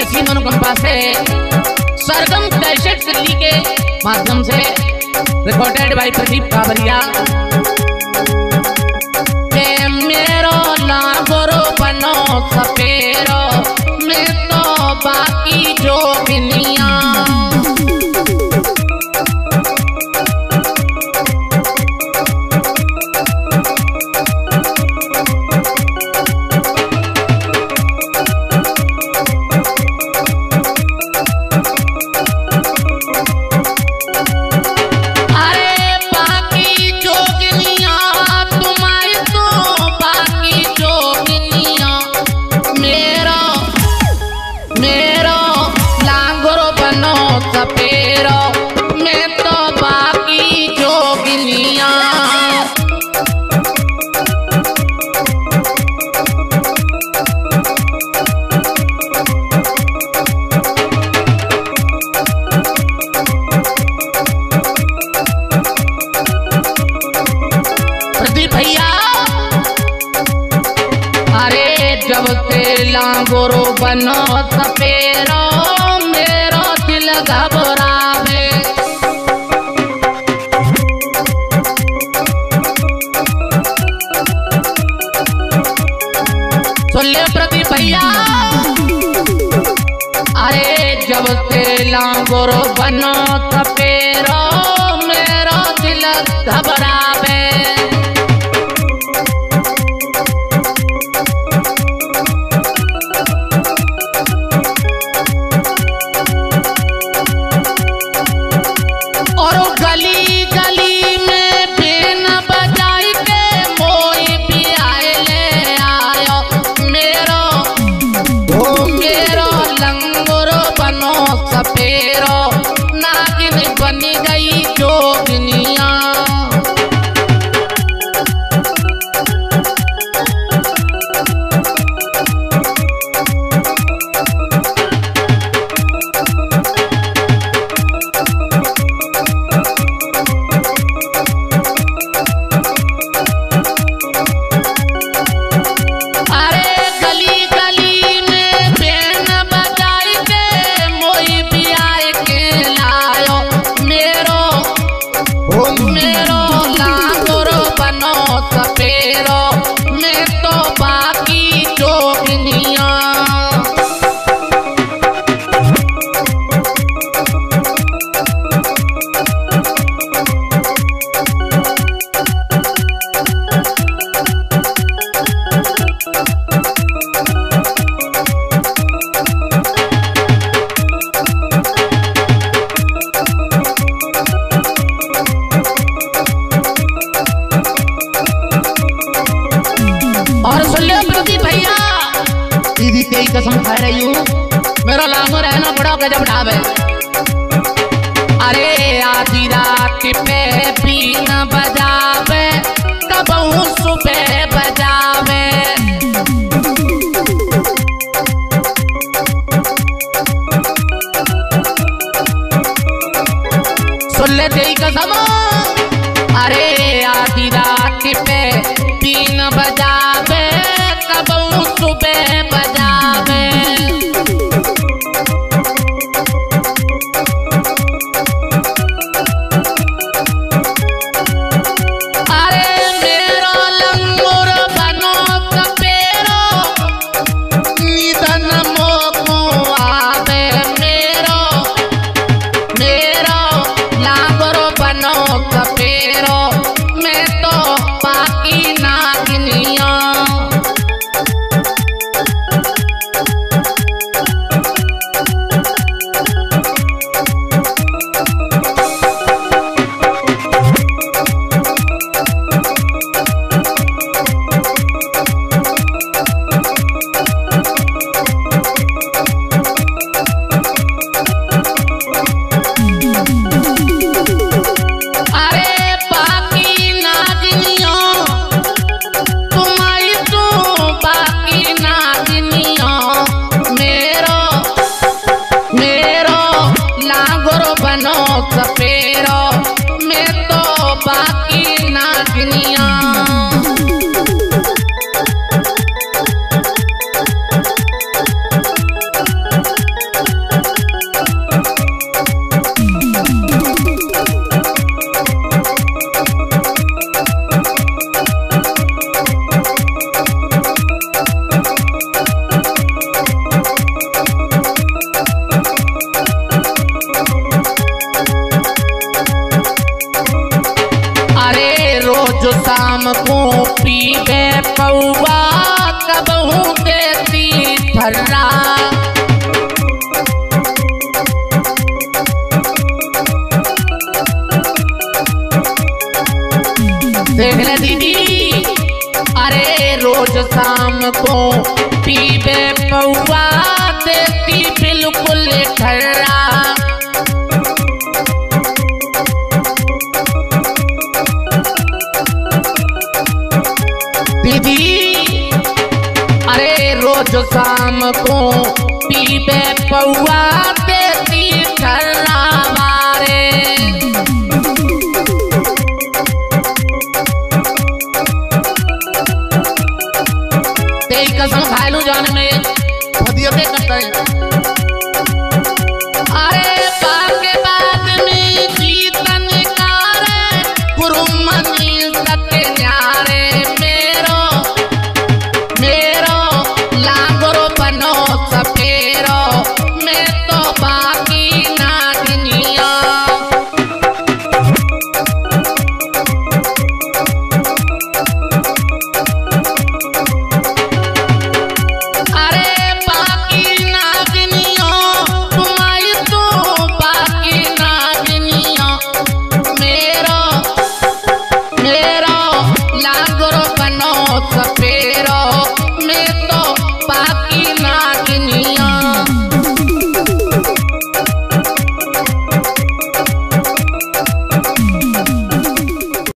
असीम अनुकंपा से सरगम कैसेट दिल्ली के माध्यम से रिकॉर्डेड बाय प्रदीप कावरिया। मेरो लागोरो बनो सपेरो मैं तो बाकी जोगनिया। जब तेला गोरो बनो सपेरो मेरो दिल घबरावे। सुन ले प्रदीप भैया, अरे जब तेला गोरो बनो सपेरो मेरो दिल घबरावे। सपेरो नागिन बन गई जोगनिया। सपेरो मैं तो बाकी जोगनिया। और सुन ले प्रदीप भैया, दीदी तेरी कसम खा रही हूँ, मेरा लांगो रहना बड़ा गजब ढाबे। अरे आधी रात पे बीन बजावे कबहू सुबह बजावे। सुन ले तेरी कसम, अरे आधी रात पे बीन बजावे कबहू सुबह बजावे। अरे मेरो लंगूर बनो सपेरो निधन मोको आवे। मेरो लांगूर बनो सपेरो मैं तो बाकी नागिनिया। सपेरो मैं तो बाकी नागिनिया। शाम को पीबे पौआ कबहू देती थर्रा। देख ले दीदी, अरे रोज शाम को पीबे पौआ देती बिल्कुल ठर्रा। दीदी अरे रोज शाम को पीबे पौआ देती ठर्रा मारे। कसम खा लू जान में हदियतें करता है। अरे बाके बाद में जीतन कारे गुरुमनी सत्य न्यारे मेरो मेरो लागरो बनो सपेरो मैं तो बाकी ना दुनिया। सपेरो